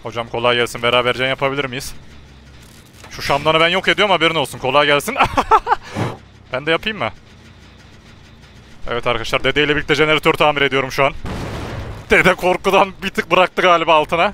Hocam kolay gelsin. Beraber can yapabilir miyiz? Şu şamdanı ben yok ediyorum, haberin olsun. Kolay gelsin. Ben de yapayım mı? Evet arkadaşlar, Dede ile birlikte jeneratör tamir ediyorum şu an. Dede korkudan bir tık bıraktı galiba altına.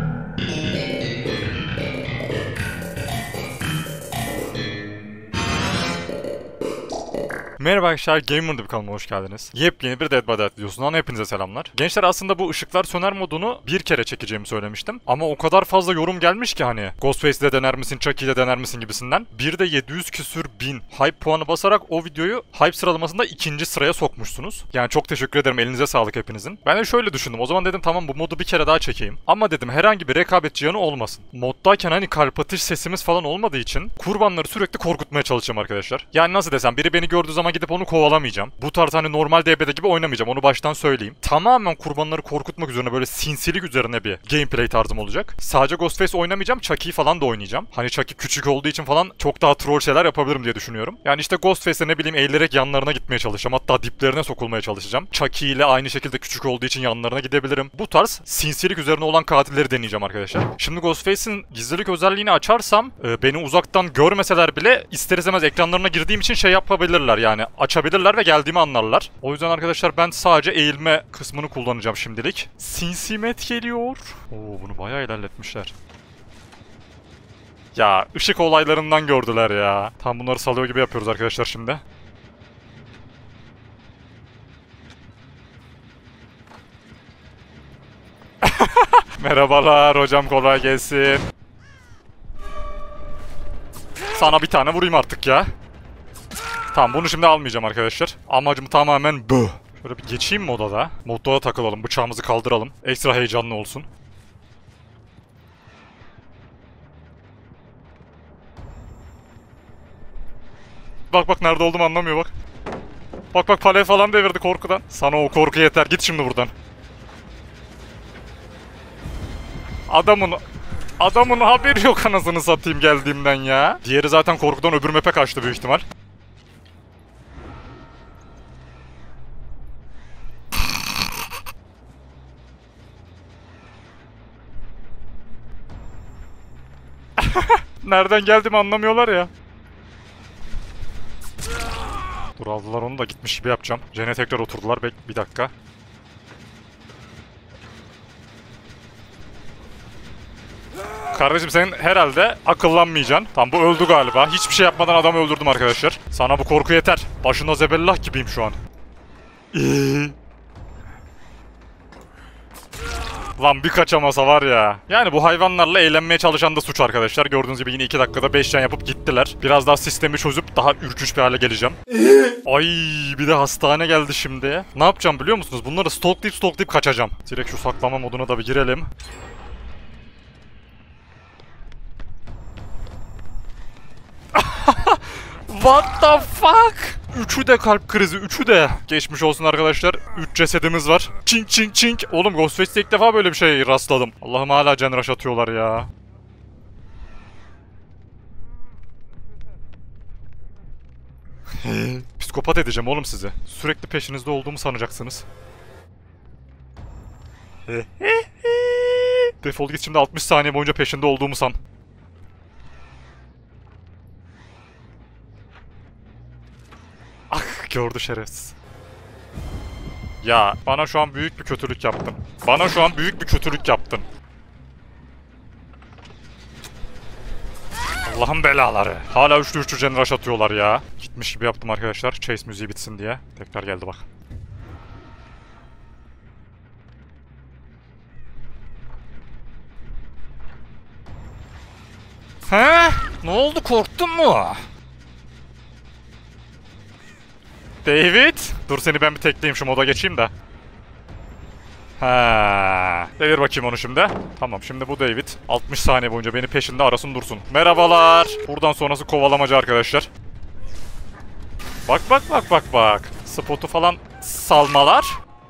Merhaba arkadaşlar, Gamer'da bir kanalıma hoş geldiniz. Yepyeni bir Dead by Daylight videosundan hepinize selamlar. Gençler, aslında bu ışıklar söner modunu bir kere çekeceğimi söylemiştim. Ama o kadar fazla yorum gelmiş ki hani Ghostface'de dener misin, Chucky'de dener misin gibisinden. Bir de 700 küsür bin hype puanı basarak o videoyu hype sıralamasında 2. sıraya sokmuşsunuz. Yani çok teşekkür ederim, elinize sağlık hepinizin. Ben de şöyle düşündüm, o zaman dedim tamam bu modu bir kere daha çekeyim. Ama dedim herhangi bir rekabetçi yanı olmasın. Moddayken hani kalp atış sesimiz falan olmadığı için kurbanları sürekli korkutmaya çalışacağım arkadaşlar. Yani nasıl desem, biri beni gördüğü zaman gidip onu kovalamayacağım. Bu tarz hani normal DB'de gibi oynamayacağım. Onu baştan söyleyeyim. Tamamen kurbanları korkutmak üzerine, böyle sinsilik üzerine bir gameplay tarzım olacak. Sadece Ghostface oynamayacağım. Chucky'yi falan da oynayacağım. Hani Chucky küçük olduğu için falan çok daha troll şeyler yapabilirim diye düşünüyorum. Yani işte Ghostface'e ne bileyim eğilerek yanlarına gitmeye çalışacağım. Hatta diplerine sokulmaya çalışacağım. Chucky ile aynı şekilde küçük olduğu için yanlarına gidebilirim. Bu tarz sinsilik üzerine olan katilleri deneyeceğim arkadaşlar. Şimdi Ghostface'in gizlilik özelliğini açarsam beni uzaktan görmeseler bile ister istemez ekranlarına girdiğim için şey yapabilirler, yani açabilirler ve geldiğimi anlarlar. O yüzden arkadaşlar ben sadece eğilme kısmını kullanacağım şimdilik. Sinsimet geliyor. Oo, bunu bayağı ilerletmişler. Ya ışık olaylarından gördüler ya. Tam bunları salıyor gibi yapıyoruz arkadaşlar şimdi. Merhabalar hocam, kolay gelsin. Sana bir tane vurayım artık ya. Tamam, bunu şimdi almayacağım arkadaşlar. Amacım tamamen bu. Şöyle bir geçeyim moda da. Modda da takılalım. Bıçağımızı kaldıralım. Ekstra heyecanlı olsun. Bak bak nerede olduğumu anlamıyor bak. Bak bak, paleyi falan devirdi korkudan. Sana o korku yeter. Git şimdi buradan. Adamın haberi yok anasını satayım geldiğimden ya. Diğeri zaten korkudan öbür map'e kaçtı büyük ihtimal. Nereden geldiğimi anlamıyorlar ya. Dur, aldılar onu da gitmiş gibi yapacağım. Jen'e tekrar oturdular. Bir dakika. Kardeşim sen herhalde akıllanmayacaksın. Tamam, bu öldü galiba. Hiçbir şey yapmadan adamı öldürdüm arkadaşlar. Sana bu korku yeter. Başında zebellah gibiyim şu an. Lan bir kaçamasa var ya. Yani bu hayvanlarla eğlenmeye çalışan da suç arkadaşlar. Gördüğünüz gibi yine 2 dakikada 5 can yapıp gittiler. Biraz daha sistemi çözüp daha ürkünç bir hale geleceğim. Ay, bir de hastane geldi şimdi. Ne yapacağım biliyor musunuz? Bunları stalklayıp kaçacağım. Direkt şu saklama moduna da bir girelim. What the fuck? Üçü de kalp krizi, üçü de. Geçmiş olsun arkadaşlar. 3 cesedimiz var. Çink çink çink. Oğlum Ghostface'de ilk defa böyle bir şey rastladım. Allah'ım, hala can rush atıyorlar ya. Psikopat edeceğim oğlum sizi. Sürekli peşinizde olduğumu sanacaksınız. Defol git şimdi, 60 saniye boyunca peşinde olduğumu san. Ah, gördü şerefsiz. Ya bana şu an büyük bir kötülük yaptın. Allah'ın belaları. Hala üçlü jeneraş atıyorlar ya. Gitmiş gibi yaptım arkadaşlar. Chase müziği bitsin diye. Tekrar geldi bak. He? Ne oldu, korktun mu? David? Dur, seni ben bir tekleyeyim, şu moda geçeyim de. Ha, devir bakayım onu şimdi. Tamam, şimdi bu David 60 saniye boyunca beni peşinde arasın dursun. Merhabalar. Buradan sonrası kovalamacı arkadaşlar. Bak bak bak bak bak. Spotu falan salmalar.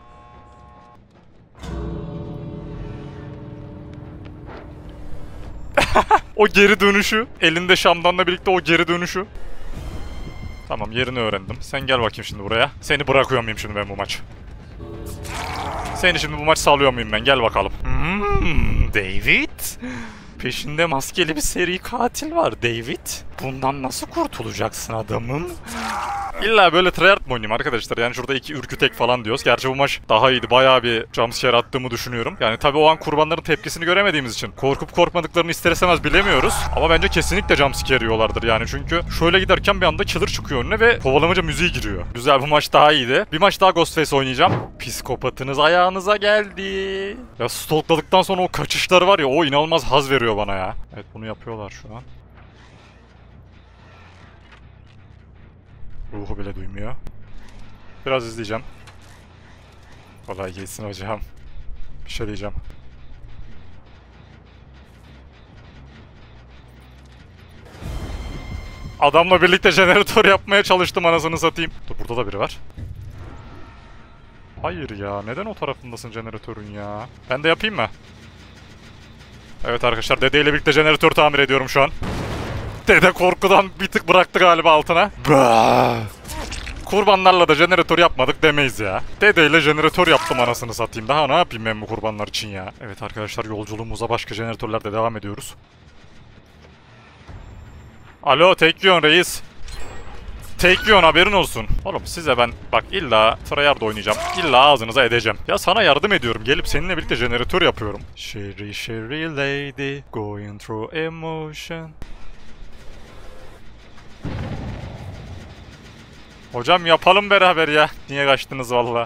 O geri dönüşü. Elinde şamdanla birlikte o geri dönüşü. Tamam, yerini öğrendim. Sen gel bakayım şimdi buraya. Seni bırakıyor muyum şimdi ben bu maç? Seni şimdi bu maç salıyor muyum ben? Gel bakalım. David? Peşinde maskeli bir seri katil var David. Bundan nasıl kurtulacaksın adamım? İlla böyle tryhard mı oynayayım arkadaşlar? Yani şurada 2 ürkütek falan diyoruz. Gerçi bu maç daha iyiydi. Bayağı bir jumpscare attığımı düşünüyorum. Yani tabii o an kurbanların tepkisini göremediğimiz için korkup korkmadıklarını ister istemez bilemiyoruz. Ama bence kesinlikle jumpscare yiyorlardır yani. Çünkü şöyle giderken bir anda killer çıkıyor önüne ve kovalamaca müziği giriyor. Güzel, bu maç daha iyiydi. Bir maç daha Ghostface oynayacağım. Psikopatınız ayağınıza geldi. Ya stalkladıktan sonra o kaçışları var ya, o inanılmaz haz veriyor bana ya. Evet, bunu yapıyorlar şu an. Ruhu bile duymuyor. Biraz izleyeceğim. Kolay gelsin hocam. Bir şey diyeceğim. Adamla birlikte jeneratör yapmaya çalıştım, anasını satayım. Dur, burada da biri var. Hayır ya, neden o tarafındasın jeneratörün ya? Ben de yapayım mı? Evet arkadaşlar, Dede ile birlikte jeneratör tamir ediyorum şu an. Dede korkudan bir tık bıraktı galiba altına. Kurbanlarla da jeneratör yapmadık demeyiz ya. Dede ile jeneratör yaptım, anasını satayım. Daha ne yapayım ben bu kurbanlar için ya? Evet arkadaşlar, yolculuğumuza başka jeneratörlerle devam ediyoruz. Alo Tekyon reis. Tekyon, haberin olsun. Oğlum size ben bak illa tryhard oynayacağım. İlla ağzınıza edeceğim. Ya sana yardım ediyorum. Gelip seninle birlikte jeneratör yapıyorum. Sherry Sherry lady going through emotion. Hocam yapalım beraber ya. Niye kaçtınız valla?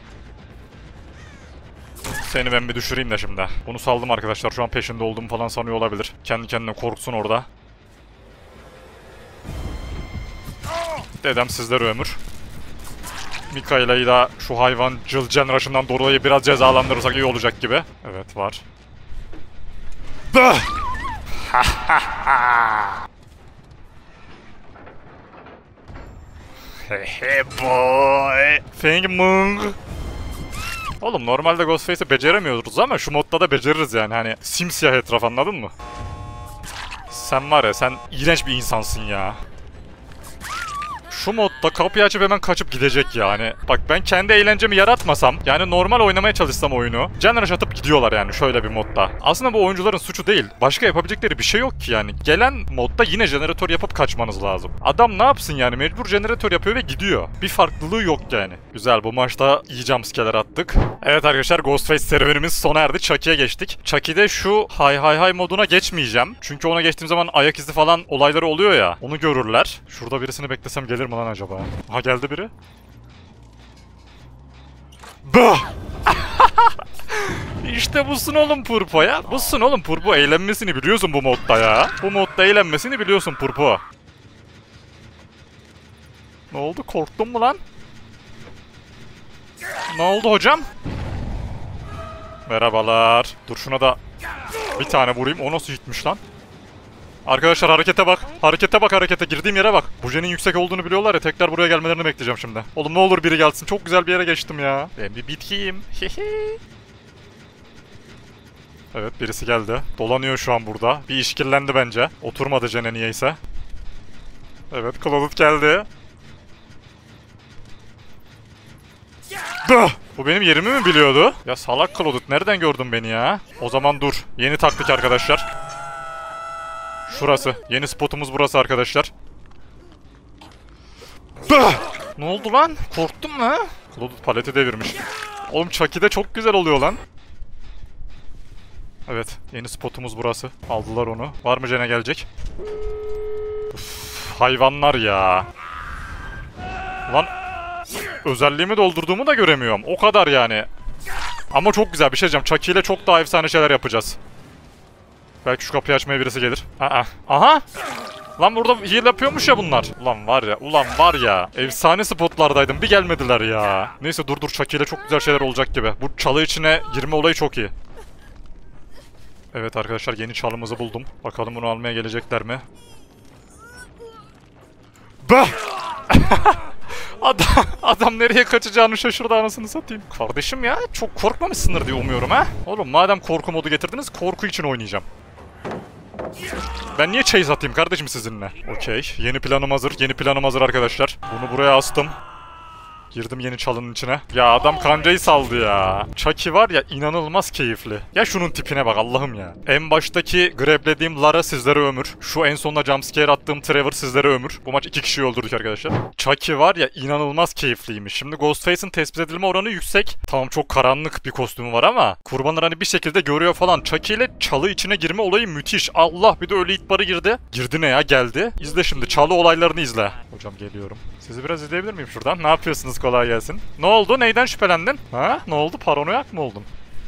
Seni ben bir düşüreyim de şimdi. Bunu saldım arkadaşlar. Şu an peşinde olduğumu falan sanıyor olabilir. Kendi kendine korksun orada. Dedem sizlere ömür. Mikaela'yı da şu hayvancıl generation'dan dolayı biraz cezalandırırsak iyi olacak gibi. Evet, var. Hehe boy. Feng Mung. Oğlum normalde Ghostface'i beceremiyoruz ama şu modda da beceririz yani, hani simsiyah etraf, anladın mı? Sen var ya, sen iğrenç bir insansın ya. Şu modda kapıyı açıp hemen kaçıp gidecek yani. Bak ben kendi eğlencemi yaratmasam, yani normal oynamaya çalışsam oyunu, Generush atıp gidiyorlar yani şöyle bir modda. Aslında bu oyuncuların suçu değil. Başka yapabilecekleri bir şey yok ki yani. Gelen modda yine jeneratör yapıp kaçmanız lazım. Adam ne yapsın yani, mecbur jeneratör yapıyor ve gidiyor. Bir farklılığı yok yani. Güzel, bu maçta iyi jumpscare'ler attık. Evet arkadaşlar, Ghostface serüvenimiz sona erdi. Chucky'ye geçtik. Chucky'de şu hay moduna geçmeyeceğim. Çünkü ona geçtiğim zaman ayak izi falan olayları oluyor ya. Onu görürler. Şurada birisini beklesem gelir mi lan acaba? Aha, geldi biri. Bah! İşte busun oğlum Purpo ya. Busun oğlum Purpo. Eğlenmesini biliyorsun bu modda ya. Bu modda eğlenmesini biliyorsun Purpo. Ne oldu? Korktun mu lan? Ne oldu hocam? Merhabalar. Dur şuna da bir tane vurayım. O nasıl gitmiş lan? Arkadaşlar harekete bak. Harekete bak, harekete. Girdiğim yere bak. Bujenin yüksek olduğunu biliyorlar ya. Tekrar buraya gelmelerini bekleyeceğim şimdi. Oğlum ne olur biri gelsin. Çok güzel bir yere geçtim ya. Ben bir bitkiyim. Evet, birisi geldi. Dolanıyor şu an burada. Bir işkillendi bence. Oturmadı Jene niyeyse. Evet, Clouded geldi. Bu benim yerimi mi biliyordu? Ya salak Clouded, nereden gördün beni ya? O zaman dur. Yeni taktik arkadaşlar. Şurası. Yeni spotumuz burası arkadaşlar. Ne oldu lan? Korktun mu? Clouded paleti devirmiş. Oğlum Chucky'de çok güzel oluyor lan. Evet. Yeni spotumuz burası. Aldılar onu. Var mı Jene gelecek? Uf, hayvanlar ya. Lan özelliğimi doldurduğumu da göremiyorum. O kadar yani. Ama çok güzel bir şey diyeceğim. Chucky ile çok daha efsane şeyler yapacağız. Belki şu kapıyı açmaya birisi gelir. Aha! Lan burada heal yapıyormuş ya bunlar. Ulan var ya, ulan var ya. Efsane spotlardaydım, bir gelmediler ya. Neyse dur Chucky ile çok güzel şeyler olacak gibi. Bu çalı içine girme olayı çok iyi. Evet arkadaşlar, yeni çalımızı buldum. Bakalım bunu almaya gelecekler mi? Bah! Adam nereye kaçacağını şaşırdı, anasını satayım. Kardeşim ya, çok korkmamışsındır diye umuyorum ha. Oğlum madem korku modu getirdiniz, korku için oynayacağım. Ben niye chase atayım kardeşim sizinle? Okey. Yeni planım hazır. Yeni planım hazır arkadaşlar. Bunu buraya astım. Girdim yeni çalının içine. Ya adam kancayı saldı ya. Chucky var ya inanılmaz keyifli. Ya şunun tipine bak Allah'ım ya. En baştaki grablediğim Lara sizlere ömür. Şu en sonunda jumpscare attığım Trevor sizlere ömür. Bu maç 2 kişiyi öldürdük arkadaşlar. Chucky var ya inanılmaz keyifliymiş. Şimdi Ghostface'in tespit edilme oranı yüksek. Tamam çok karanlık bir kostümü var ama kurbanlar hani bir şekilde görüyor falan. Chucky ile çalı içine girme olayı müthiş. Allah bir de öyle itbarı girdi. Girdi ne ya geldi. İzle şimdi çalı olaylarını izle. Hocam geliyorum. Sizi biraz izleyebilir miyim şuradan? Ne yapıyorsunuz kolay gelsin. Ne oldu? Neyden şüphelendin? Ha? Ne oldu? Paranoyak mı oldun?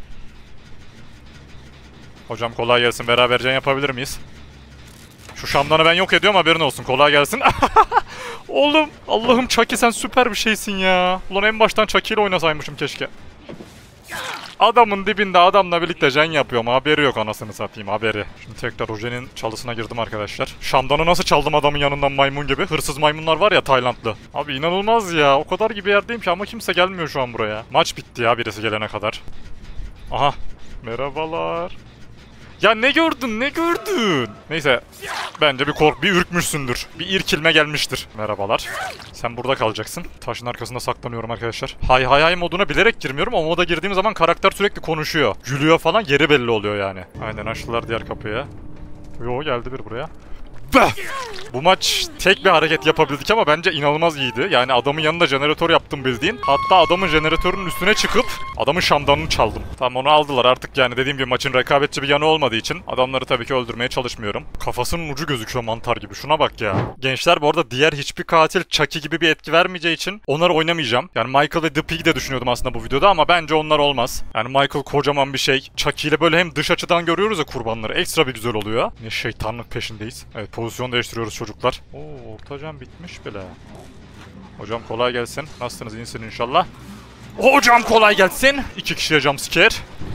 Hocam kolay gelsin. Beraber can yapabilir miyiz? Şu şamdanı ben yok ediyorum haberin olsun. Kolay gelsin. Oğlum Allah'ım Chucky sen süper bir şeysin ya. Ulan en baştan Chucky ile oynasaymışım keşke. Adamın dibinde adamla birlikte jen yapıyorum. Haberi yok anasını satayım haberi. Şimdi tekrar Rojen'in çalısına girdim arkadaşlar. Şamdanı nasıl çaldım adamın yanından maymun gibi. Hırsız maymunlar var ya Taylandlı. Abi inanılmaz ya. O kadar gibi yerdeyim ki ama kimse gelmiyor şu an buraya. Maç bitti ya birisi gelene kadar. Aha. Merhabalar. Ya ne gördün ne gördün? Neyse bence bir ürkmüşsündür. Bir irkilme gelmiştir. Merhabalar. Sen burada kalacaksın. Taşın arkasında saklanıyorum arkadaşlar. Hay hay hay moduna bilerek girmiyorum. O moda girdiğim zaman karakter sürekli konuşuyor. Gülüyor falan yeri belli oluyor yani. Aynen açtılar diğer kapıya. Yo geldi bir buraya. Bu maç tek bir hareket yapabildik ama bence inanılmaz iyiydi. Yani adamın yanında jeneratör yaptım bildiğin. Hatta adamın jeneratörünün üstüne çıkıp adamın şamdanını çaldım. Tamam onu aldılar artık yani dediğim gibi maçın rekabetçi bir yanı olmadığı için adamları tabii ki öldürmeye çalışmıyorum. Kafasının ucu gözüküyor mantar gibi şuna bak ya. Gençler bu arada diğer hiçbir katil Chucky gibi bir etki vermeyeceği için onları oynamayacağım. Yani Michael ve The Pig de düşünüyordum aslında bu videoda ama bence onlar olmaz. Yani Michael kocaman bir şey. Chucky ile böyle hem dış açıdan görüyoruz ya kurbanları. Ekstra bir güzel oluyor. Ne şeytanlık peşindeyiz. Evet pozisyon değiştiriyoruz çocuklar. Oo orta can bitmiş bile. Hocam kolay gelsin. Nasılsınız iyisiniz inşallah. Hocam kolay gelsin. 2 kişiye jumpscare.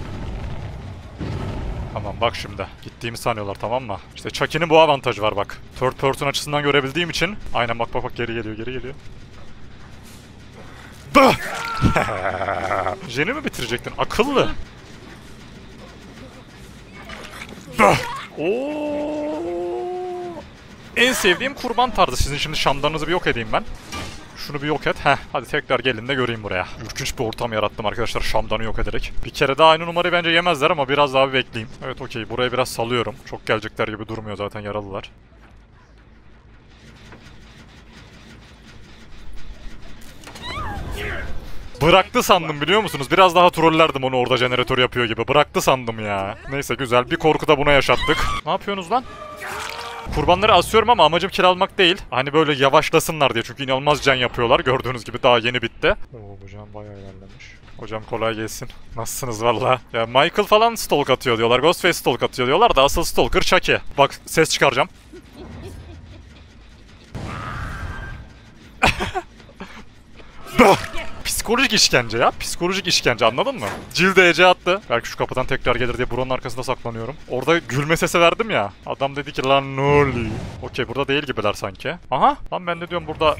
Tamam bak şimdi. Gittiğimi sanıyorlar tamam mı? İşte Chucky'nin bu avantajı var bak. Third person açısından görebildiğim için. Aynen bak bak bak geri geliyor geri geliyor. Jen'i mi bitirecektin? Akıllı. Oo. En sevdiğim kurban tarzı. Sizin şimdi şamdanınızı bir yok edeyim ben. Şunu bir yok et. Heh. Hadi tekrar gelin de göreyim buraya. Ürkünç bir ortam yarattım arkadaşlar şamdanı yok ederek. Bir kere daha aynı numarayı bence yemezler ama biraz daha bir bekleyeyim. Evet okey. Buraya biraz salıyorum. Çok gelecekler gibi durmuyor zaten yaralılar. Bıraktı sandım biliyor musunuz? Biraz daha trollerdim onu orada jeneratör yapıyor gibi. Bıraktı sandım ya. Neyse güzel. Bir korku da buna yaşattık. Ne yapıyorsunuz lan? Kurbanları asıyorum ama amacım kiralamak değil. Hani böyle yavaşlasınlar diye. Çünkü inanılmaz can yapıyorlar. Gördüğünüz gibi daha yeni bitti. Oo bu can bayağı ilerlemiş. Hocam kolay gelsin. Nasılsınız valla? Ya Michael falan stalk atıyor diyorlar. Ghostface stalk atıyor diyorlar da asıl stalker Chucky. Bak ses çıkaracağım. Psikolojik işkence ya. Psikolojik işkence anladın mı? Cilde Ece attı. Belki şu kapıdan tekrar gelir diye buranın arkasında saklanıyorum. Orada gülme sesi verdim ya. Adam dedi ki lan ne oluyor? Okey burada değil gibiler sanki. Aha lan ben de diyorum burada.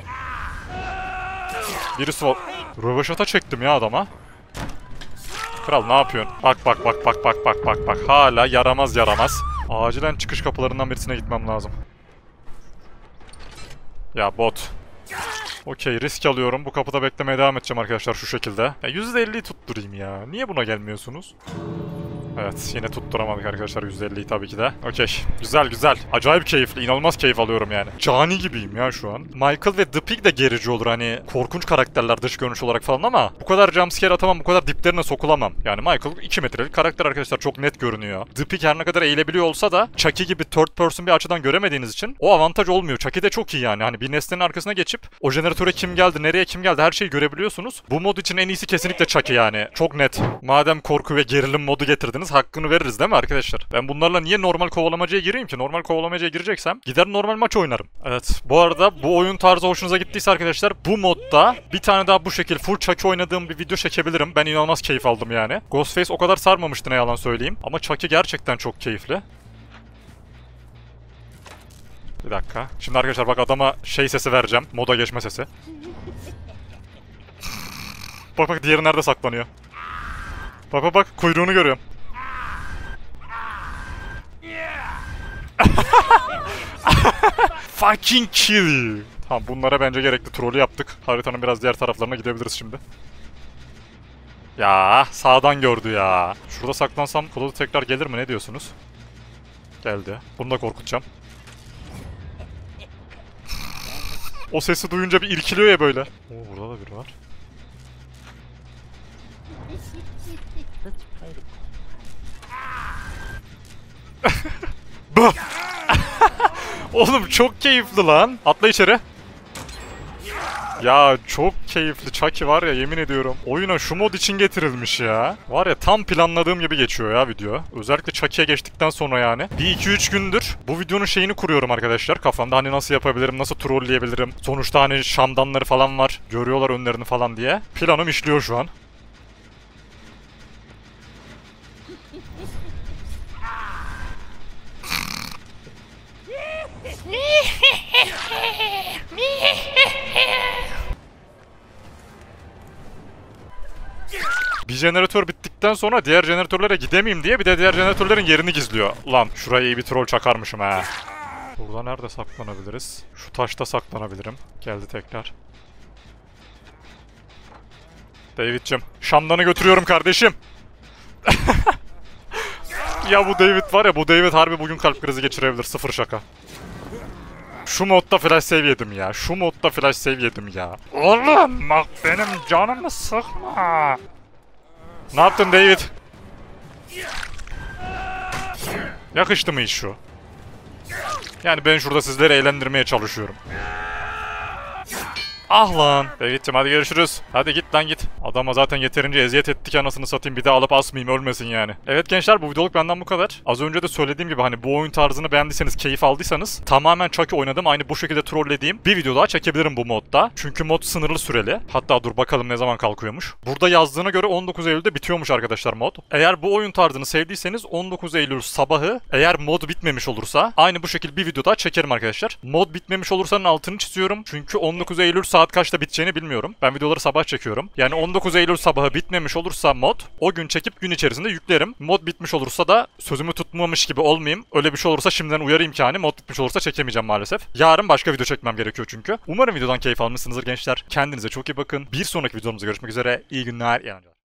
Birisi var. Röveşata çektim ya adama. Kral ne yapıyorsun? Bak bak bak bak bak bak bak bak. Hala yaramaz yaramaz. Acilen çıkış kapılarından birisine gitmem lazım. Ya bot. Okey risk alıyorum. Bu kapıda beklemeye devam edeceğim arkadaşlar şu şekilde. Ya %50'yi tutturayım ya. Niye buna gelmiyorsunuz? Evet yine tutturamadık arkadaşlar %50'yi tabii ki de. Okey güzel güzel. Acayip keyifli. İnanılmaz keyif alıyorum yani. Cani gibiyim ya şu an. Michael ve The Pig de gerici olur hani korkunç karakterler dış görünüş olarak falan ama bu kadar jumpscare atamam, bu kadar diplerine sokulamam. Yani Michael 2 metrelik karakter arkadaşlar çok net görünüyor. The Pig her ne kadar eğilebiliyor olsa da Chucky gibi third person bir açıdan göremediğiniz için o avantaj olmuyor. Chucky de çok iyi yani. Hani bir nesnenin arkasına geçip o jeneratöre kim geldi, nereye kim geldi her şeyi görebiliyorsunuz. Bu mod için en iyisi kesinlikle Chucky yani. Çok net. Madem korku ve gerilim modu getirdiniz hakkını veririz değil mi arkadaşlar? Ben bunlarla niye normal kovalamacaya gireyim ki? Normal kovalamacaya gireceksem gider normal maç oynarım. Evet bu arada bu oyun tarzı hoşunuza gittiyse arkadaşlar bu modda bir tane daha bu şekil full Chucky oynadığım bir video çekebilirim. Ben inanılmaz keyif aldım yani. Ghostface o kadar sarmamıştı ne yalan söyleyeyim. Ama Chucky gerçekten çok keyifli. Bir dakika. Şimdi arkadaşlar bak adama şey sesi vereceğim. Moda geçme sesi. Bak bak diğeri nerede saklanıyor. Bak bak bak kuyruğunu görüyorum. Fucking kill you. Tamam, bunlara bence gerekli trolü yaptık. Haritanın biraz diğer taraflarına gidebiliriz şimdi. Ya sağdan gördü ya. Şurada saklansam Claude tekrar gelir mi, ne diyorsunuz? Geldi. Bunu da korkutacağım. O sesi duyunca bir irkiliyor ya böyle. Oo, burada da biri var. Oğlum çok keyifli lan. Atla içeri. Ya çok keyifli. Chucky var ya, yemin ediyorum. Oyuna şu mod için getirilmiş ya. Var ya, tam planladığım gibi geçiyor ya video. Özellikle Chucky'ye geçtikten sonra yani. Bir 2-3 gündür bu videonun şeyini kuruyorum arkadaşlar. Kafamda hani nasıl yapabilirim, nasıl trolleyebilirim. Sonuçta hani şamdanları falan var. Görüyorlar önlerini falan diye. Planım işliyor şu an. Bir jeneratör bittikten sonra diğer jeneratörlere gidemeyeyim diye bir de diğer jeneratörlerin yerini gizliyor. Ulan şuraya iyi bir troll çakarmışım ha. Burada nerede saklanabiliriz? Şu taşta saklanabilirim. Geldi tekrar. David'cim, şamdanı götürüyorum kardeşim. Ya bu David var ya, bu David harbi bugün kalp krizi geçirebilir, sıfır şaka. Şu modda flash save yedim ya. Şu modda flash save yedim ya. Oğlum bak, benim canımı sıkma. Ne yaptın David? Yakıştı mı iş şu? Yani ben şurada sizleri eğlendirmeye çalışıyorum. Ah lan. David'cim hadi görüşürüz. Hadi git lan git. Adama zaten yeterince eziyet ettik, anasını satayım, bir de alıp asmayayım, ölmesin yani. Evet gençler, bu videoluk benden bu kadar. Az önce de söylediğim gibi hani bu oyun tarzını beğendiyseniz, keyif aldıysanız tamamen Chucky oynadım. Aynı bu şekilde trollediğim bir video daha çekebilirim bu modda. Çünkü mod sınırlı süreli. Hatta dur bakalım ne zaman kalkıyormuş. Burada yazdığına göre 19 Eylül'de bitiyormuş arkadaşlar mod. Eğer bu oyun tarzını sevdiyseniz 19 Eylül sabahı, eğer mod bitmemiş olursa aynı bu şekilde bir video daha çekerim arkadaşlar. Mod bitmemiş olursanın altını çiziyorum. Çünkü 19 Eylül saat kaçta biteceğini bilmiyorum. Ben videoları sabah çekiyorum. Yani 19 Eylül sabahı bitmemiş olursa mod, o gün çekip gün içerisinde yüklerim. Mod bitmiş olursa da sözümü tutmamış gibi olmayayım. Öyle bir şey olursa şimdiden uyarayım ki hani mod bitmiş olursa çekemeyeceğim maalesef. Yarın başka video çekmem gerekiyor çünkü. Umarım videodan keyif almışsınızdır gençler. Kendinize çok iyi bakın. Bir sonraki videomuzda görüşmek üzere. İyi günler, iyi eğlenceler.